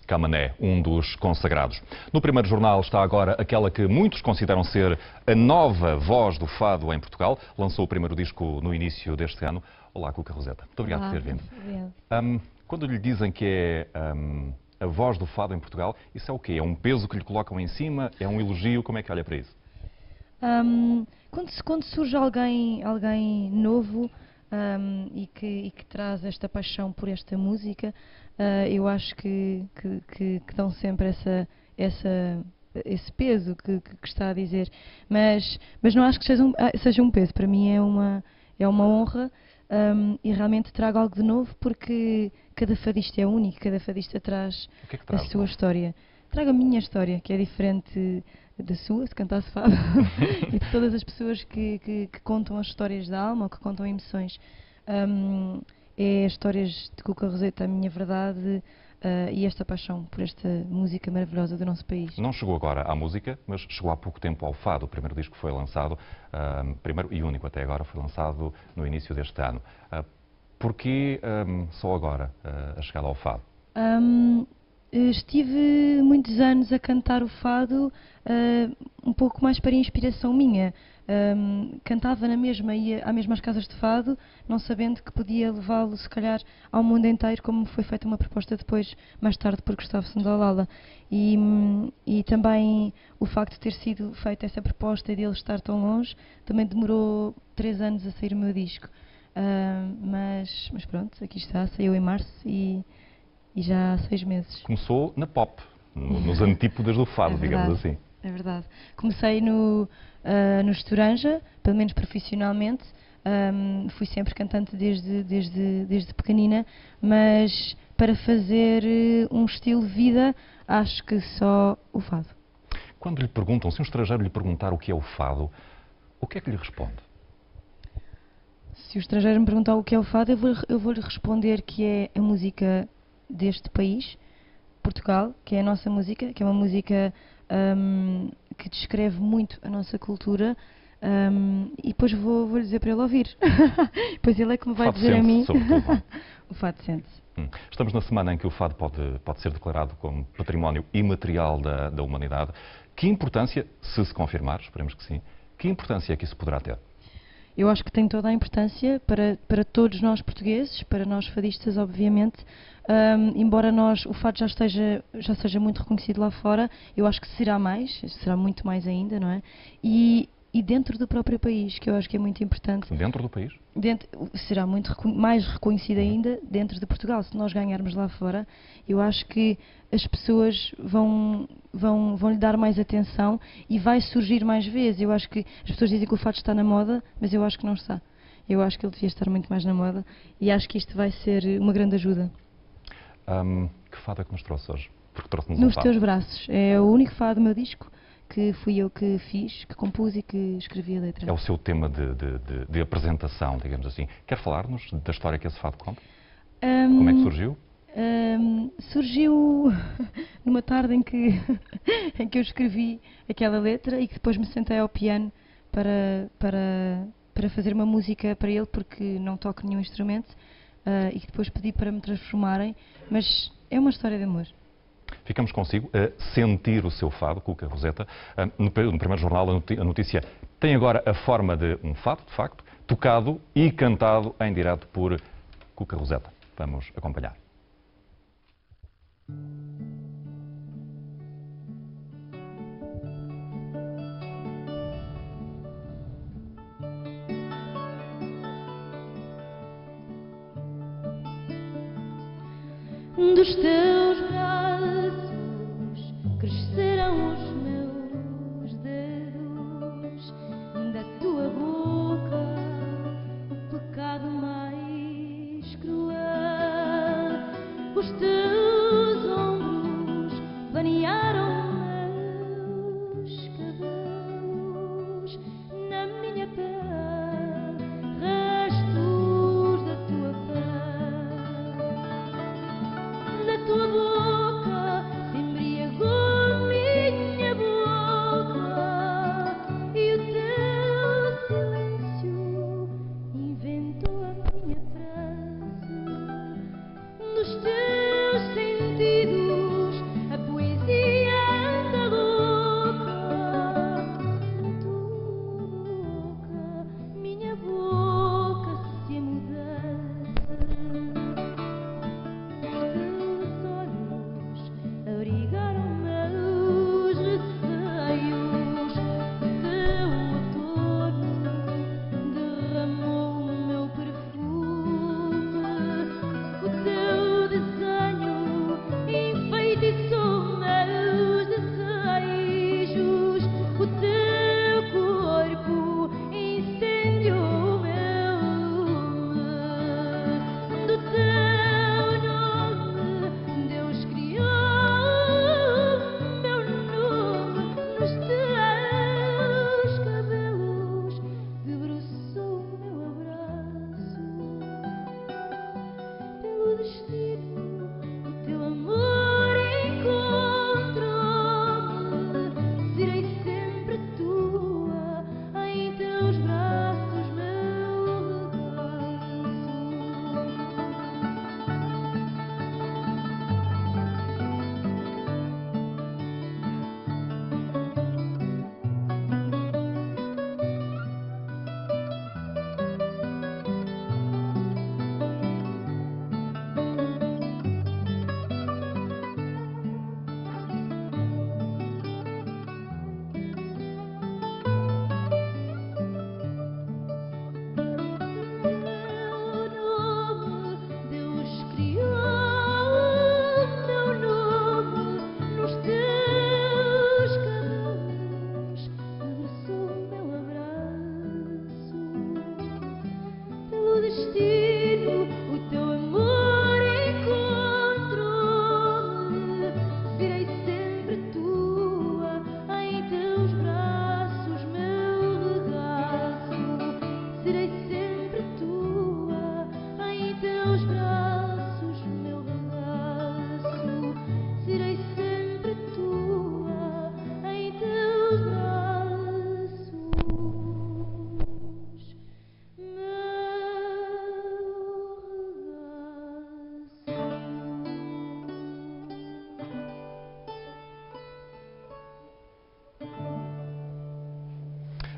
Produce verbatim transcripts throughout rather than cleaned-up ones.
Camané, um dos consagrados. No primeiro jornal está agora aquela que muitos consideram ser a nova voz do fado em Portugal. Lançou o primeiro disco no início deste ano. Olá, Cuca Roseta. Muito obrigado Olá, por ter vindo. obrigado. Um, quando lhe dizem que é um, a voz do fado em Portugal, isso é o quê? É um peso que lhe colocam em cima? É um elogio? Como é que olha para isso? Um, quando, quando surge alguém, alguém novo um, e, que, e que traz esta paixão por esta música, uh, eu acho que, que, que, que dão sempre essa, essa, esse peso que, que, que está a dizer. Mas, mas não acho que seja um, seja um peso. Para mim é uma, é uma honra. Um, e realmente trago algo de novo porque cada fadista é único, cada fadista traz, O que é que a traz, sua não? história. Trago a minha história, que é diferente da sua, se cantasse fado, e de todas as pessoas que, que, que contam as histórias da alma ou que contam emoções. Um, é as histórias de Cuca Roseta, a minha verdade, uh, e esta paixão por esta música maravilhosa do nosso país. Não chegou agora à música, mas chegou há pouco tempo ao fado. O primeiro disco foi lançado, um, primeiro e único até agora, foi lançado no início deste ano. Uh, porquê um, só agora uh, a chegada ao fado? Um, estive muitos anos a cantar o fado, uh, um pouco mais para inspiração minha. Um, cantava na mesma, ia às mesmas casas de fado, não sabendo que podia levá-lo, se calhar, ao mundo inteiro, como foi feita uma proposta depois, mais tarde, por Gustavo Santaolalla. E, e também o facto de ter sido feita essa proposta e de ele estar tão longe, também demorou três anos a sair o meu disco. Uh, mas, mas pronto, aqui está, saiu em março e, e já há seis meses. Começou na pop, no, nos antípodas do fado, É digamos verdade. assim. É verdade. Comecei no, uh, no Estoranja, pelo menos profissionalmente. Um, fui sempre cantante desde, desde, desde pequenina, mas para fazer uh, um estilo de vida, acho que só o fado. Quando lhe perguntam, se um estrangeiro lhe perguntar o que é o fado, o que é que lhe responde? Se o estrangeiro me perguntar o que é o fado, eu vou, eu vou lhe responder que é a música deste país, Portugal, que é a nossa música, que é uma música um, que descreve muito a nossa cultura, um, e depois vou, vou lhe dizer para ele ouvir. Depois ele é que me vai O fado dizer a mim. sente-se, sobretudo, não? O fado sente-se. Hum. Estamos na semana em que o fado pode, pode ser declarado como património imaterial da, da humanidade. Que importância, se se confirmar, esperemos que sim, que importância é que isso poderá ter? Eu acho que tem toda a importância para, para todos nós portugueses, para nós fadistas, obviamente. Um, embora nós, o fado já, esteja, já seja muito reconhecido lá fora, eu acho que será mais, será muito mais ainda, não é? E, e dentro do próprio país, que eu acho que é muito importante. Dentro do país? Dentro, será muito mais reconhecido ainda dentro de Portugal. Se nós ganharmos lá fora, eu acho que as pessoas vão, vão, vão lhe dar mais atenção e vai surgir mais vezes. Eu acho que as pessoas dizem que o fado está na moda, mas eu acho que não está. Eu acho que ele devia estar muito mais na moda e acho que isto vai ser uma grande ajuda. Um, que fado é que nos trouxe hoje? Porque trouxe-nos um Nos fado. Teus Braços. É o único fado do meu disco que fui eu que fiz, que compus e que escrevi a letra. É o seu tema de, de, de, de apresentação, digamos assim. Quer falar-nos da história que esse fado conta? Um, Como é que surgiu? Um, surgiu numa tarde em que, em que eu escrevi aquela letra e que depois me sentei ao piano para, para, para fazer uma música para ele, porque não toco nenhum instrumento, uh, e que depois pedi para me transformarem, mas é uma história de amor. Ficamos consigo a sentir o seu fado, Cuca Roseta. No, no primeiro jornal, a notícia tem agora a forma de um fado, de facto, tocado e cantado em direto por Cuca Roseta. Vamos acompanhar. Dos teus braços crescerão os meus dedos, da tua boca o pecado mais cruel. Os teus ombros vanearam meus cabelos, na minha pele restos da tua pele. Da tua boca se embriagou-me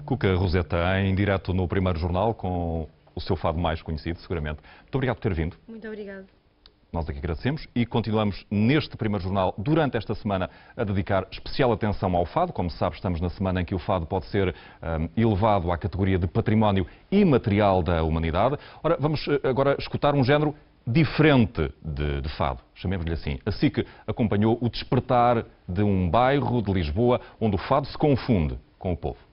Cuca Roseta, em direto no Primeiro Jornal, com o seu fado mais conhecido, seguramente. Muito obrigado por ter vindo. Muito obrigada. Nós aqui agradecemos e continuamos neste Primeiro Jornal, durante esta semana, a dedicar especial atenção ao fado. Como se sabe, estamos na semana em que o fado pode ser um, elevado à categoria de património imaterial da humanidade. Ora, vamos agora escutar um género diferente de, de fado, chamemos-lhe assim. A SIC acompanhou o despertar de um bairro de Lisboa onde o fado se confunde com o povo.